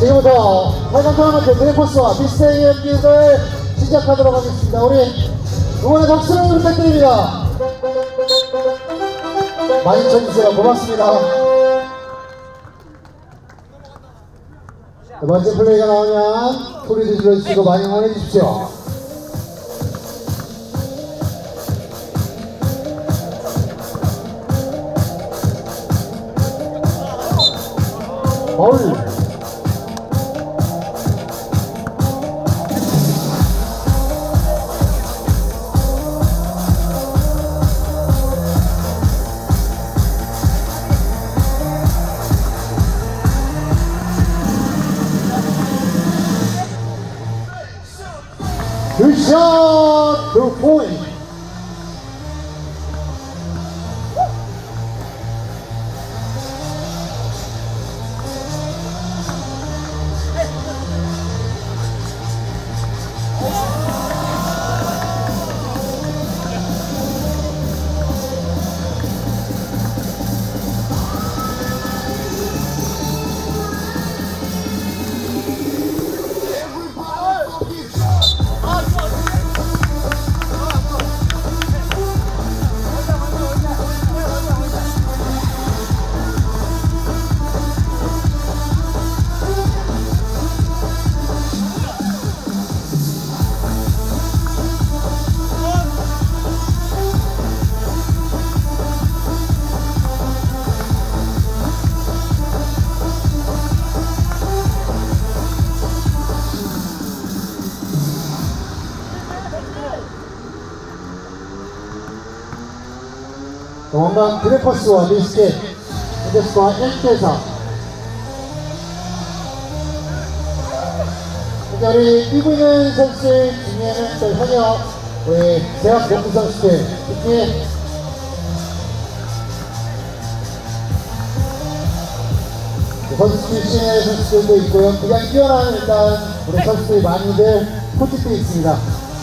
지금부터 8강 토너먼트 드래퍼스와 비스테이 경기를 시작하도록 하겠습니다. 우리 응원의 박수를 부탁드립니다. 많이 쳐주세요. 고맙습니다. 먼저 플레이가 나오면 소리도 질러주시고 많이 응원해 주십시오. 어울 Good shot to point. 원방 드래퍼스와 비스켓 현대스코어 1대4. 우리 뛰고 있는 선수 중에는 또 현역 우리 대학 농구 선수들, 특히 선수 출신의 선수들도 있고요. 그냥 뛰어난 일단 우리 선수들이 많이들 포집되어 있습니다.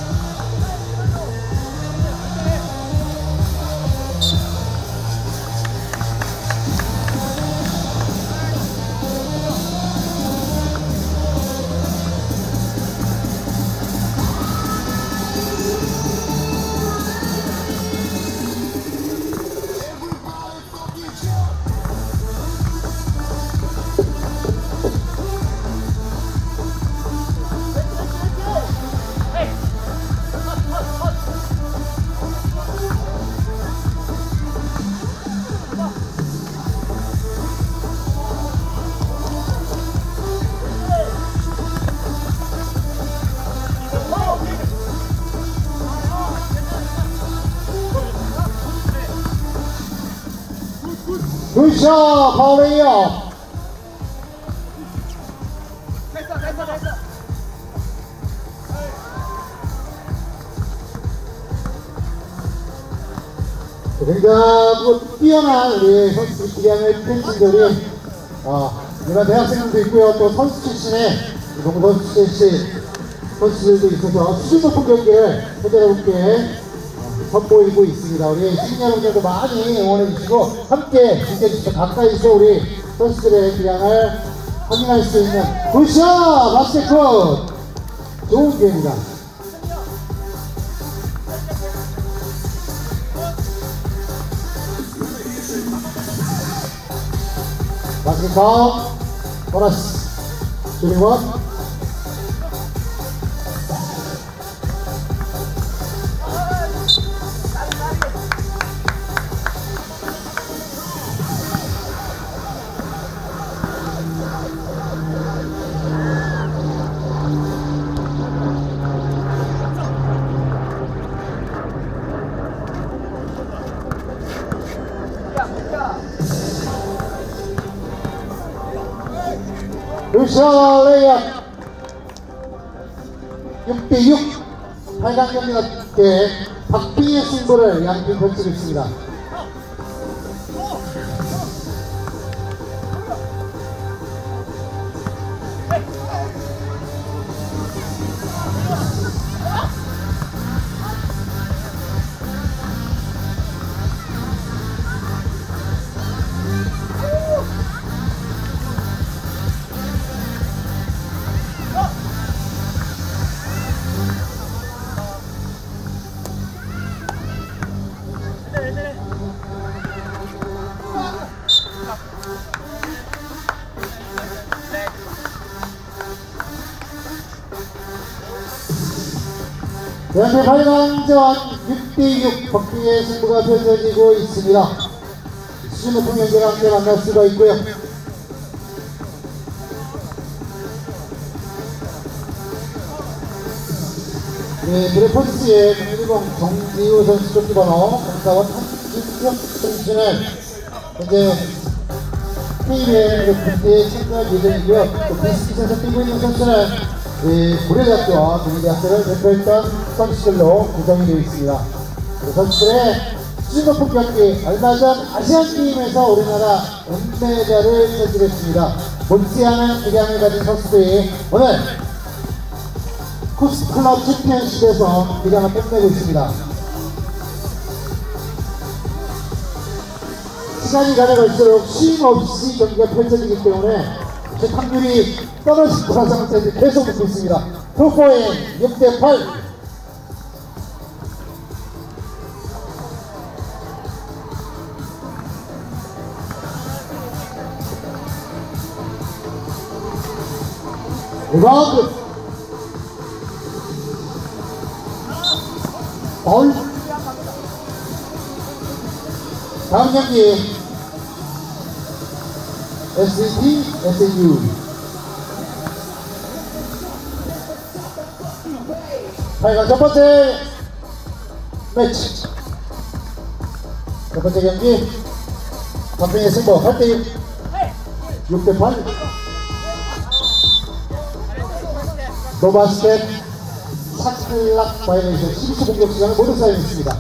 굿샷 파울이요. 됐어. 굉장히 뛰어난 우리 선수 기량의 팬분들이 일반 대학생들도 있고요. 또 선수 출신의 농구 선수 출신 선수들도 있어서 수준 높은 경기를 여러분께 선보이고 있습니다. 우리 시민 여러분들도 많이 응원해주시고 함께 즐겨주시고 가까이서 우리 선수들의 기량을 확인할 수 있는 굿샷 바스켓볼 좋은 기회입니다. 바스켓볼 보너스 슈팅원 굿샷 레이업 6대6 8강 경기가 박빙의 승부를 양팀 펼치고 있습니다. 현재 8강전 6대6 박빙의 승부가 펼쳐지고 있습니다. 수준 높은 경기를 함께 만날 수가 있고요. 네, 드래포스의 1번 정지우 선수 조끼번호 04번 한준혁 선수는 현재 KBL 군대에 참가할 예정이고요. 또 비스킷에서 뛰고 있는 선수는 고려대학교와 동의대학교를 대표했던 선수들로 구성이 되어 있습니다. 선수들의 수준 높은 경기, 얼마 전 아시안게임에서 우리나라 은메달을 차지했습니다. 못지않은 기량을 가진 선수들이 오늘 쿠스클럽 챔피언십에서 기량을 뽐내고 있습니다. 시간이 가져갈수록 쉼 없이 경기가 펼쳐지기 때문에 확률이 떨어질 거라는 상태에서 계속 붙고 있습니다. 프로포인 6대8. 리바운드. 파울. 다음 경기 SET, SNU 8강 첫 번째 매치. 첫 번째 경기 박빙의 승부 8대6 6대8 노바스켓 샷클락 바이레이션 12초 공격 시간을 모두 사용했습니다.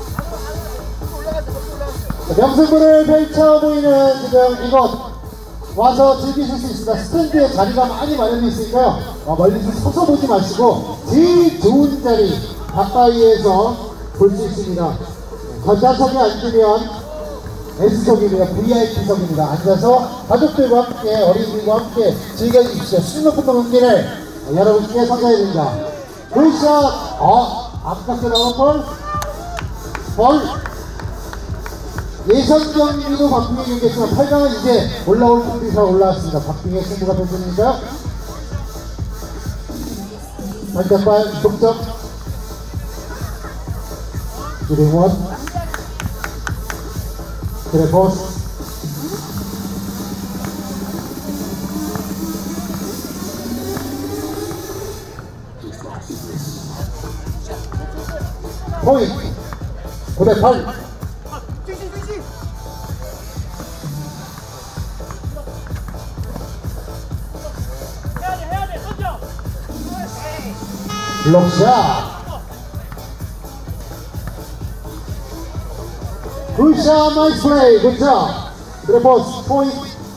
명승부를 펼쳐 보이는 지금 이곳 와서 즐기실 수 있습니다. 스탠드에 자리가 많이 마련되어 있으니까요. 멀리서 서서 보지 마시고 제일 좋은 자리 가까이에서 볼 수 있습니다. 전자석에 앉으면 S석입니다. VIP석입니다. 앉아서 가족들과 함께 어린이들과 함께 즐겨주십시오. 수준 높은 경기를 여러분께 선사해 드립니다. 굿샷! 아깝게 나온 볼! 예선 경기도 박빙의 경기였지만 8강은 이제 올라올 분들이 올라왔습니다. 박빙의 승부가 펼쳐지니까요. 반짝발 동점. 주랭원 드래포스 포인트 9대8. 블록샷. 굿샷, 나이스 플레이, 굿샷. 드래포스 포인트.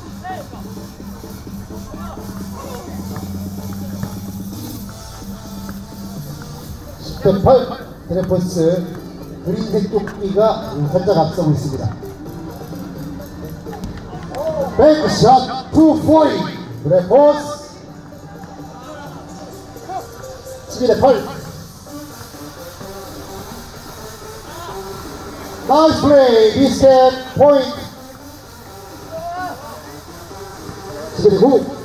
드래포스 그린색 조끼가 살짝 앞서고 있습니다. 백샷 2포인트 드래포스 11대8. 나이스 플레이 비스켓 포인트 11대9.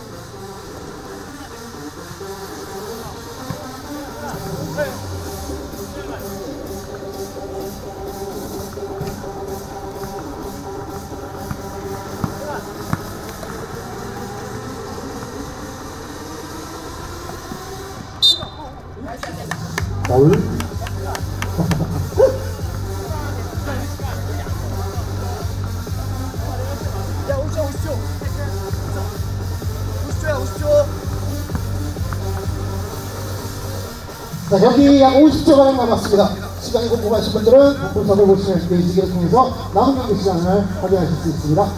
파울. 야, 오십시오. 자, 경기 약 50초가량 남았습니다. 시간이 궁금하신 분들은 본부석을 보시면 페이지를 통해서 남은 경기 시간을 확인하실 수 있습니다.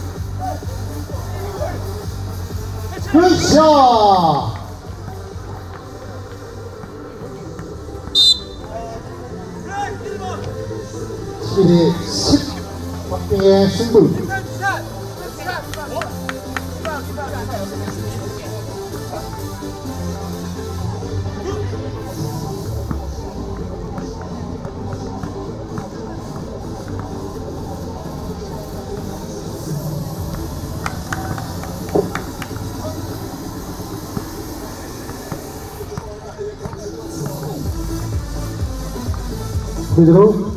굿샷! 11대10 박빙의 승부. 프리드로.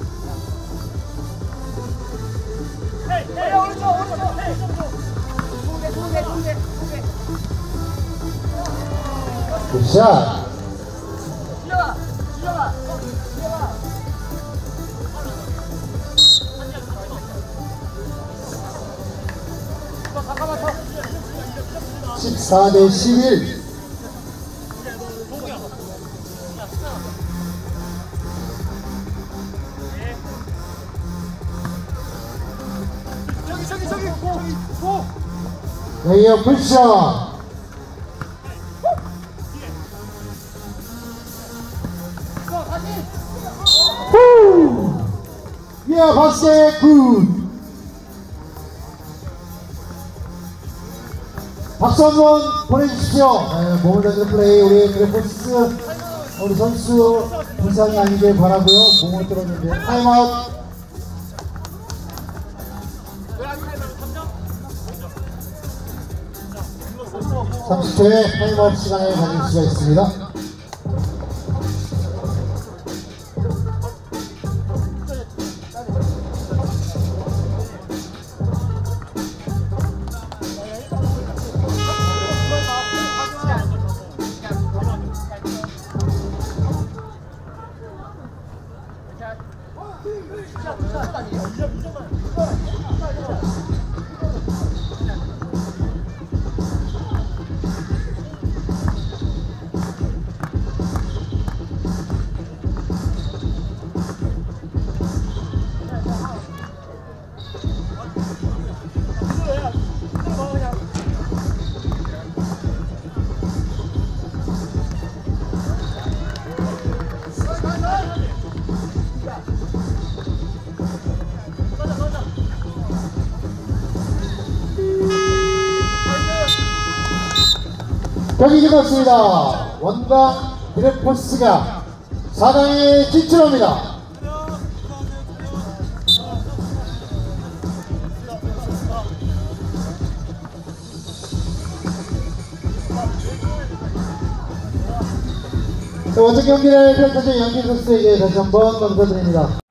굿샷. 14대11. 레이업 굿샷. 예, 바스켓 굿. 박수 한번 보내주십시오. 네, 몸을 던지는 플레이 우리 그래포스 우리 선수 부상이 아니길 바라고요. 몸을 떨어지는데 타임아웃. 30초의 타임아웃 시간을 가질 수가 있습니다. 경기 끝났습니다. 원광 그래포스가 4강에 진출합니다. 자, 원정 경기를 펼쳐준 양팀 선수에게 다시 한번 감사드립니다.